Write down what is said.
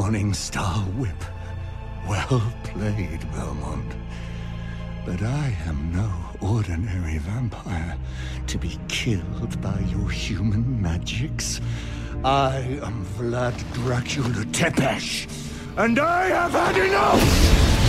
Morning Star Whip. Well played, Belmont. But I am no ordinary vampire to be killed by your human magics. I am Vlad Dracula Tepesh, and I have had enough!